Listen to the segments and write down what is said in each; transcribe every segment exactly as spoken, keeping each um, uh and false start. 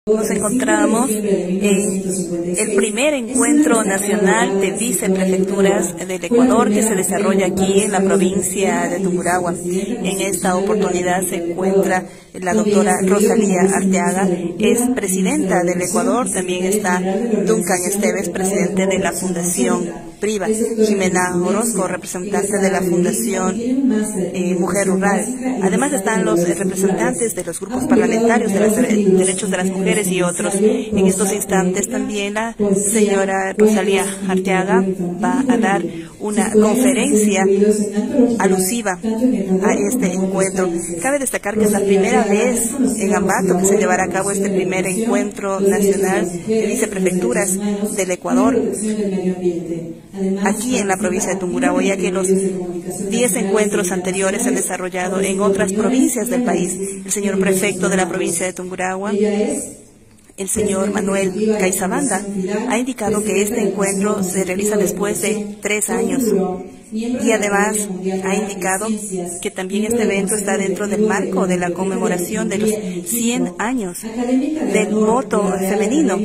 Nos encontramos en el primer encuentro nacional de viceprefecturas del Ecuador que se desarrolla aquí en la provincia de Tungurahua. En esta oportunidad se encuentra la doctora Rosalía Arteaga, es presidenta del Ecuador. También está Duncan Esteves, presidente de la Fundación Priva, Jimena Orozco, representante de la Fundación eh, Mujer Rural. Además están los eh, representantes de los grupos parlamentarios de los derechos de las mujeres y otros. En estos instantes también la señora Rosalía Arteaga va a dar una conferencia alusiva a este encuentro. Cabe destacar que es la primera vez en Ambato que se llevará a cabo este primer encuentro nacional de viceprefecturas del Ecuador aquí en la provincia de Tungurahua, ya que los diez encuentros anteriores se han desarrollado en otras provincias del país. El señor prefecto de la provincia de Tungurahua, el señor Manuel Caizabanda, ha indicado que este encuentro se realiza después de tres años. Y además ha indicado que también este evento está dentro del marco de la conmemoración de los cien años del voto femenino.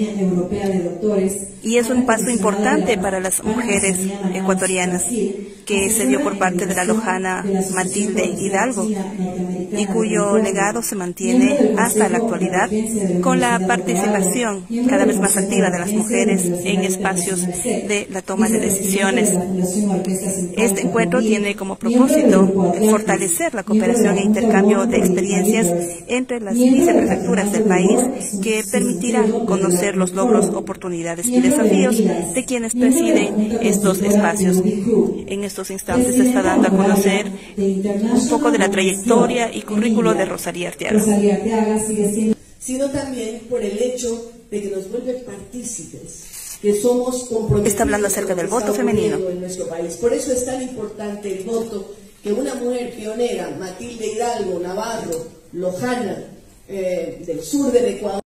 Y es un paso importante para las mujeres ecuatorianas que se dio por parte de la lojana Matilde Hidalgo y cuyo legado se mantiene hasta la actualidad con la participación cada vez más activa de las mujeres en espacios de la toma de decisiones. Este encuentro tiene como propósito fortalecer la cooperación e intercambio de experiencias entre las viceprefecturas del país, que permitirá conocer los logros, oportunidades y desafíos de quienes presiden estos espacios. En estos instantes se está dando a conocer un poco de la trayectoria y currículo de Rosalía Arteaga. Sino también por el hecho de que nos vuelve partícipes, que somos comprometidos. Está hablando acerca del voto femenino en nuestro país. Por eso es tan importante el voto, que una mujer pionera, Matilde Hidalgo, Navarro, lojana, eh, del sur del Ecuador,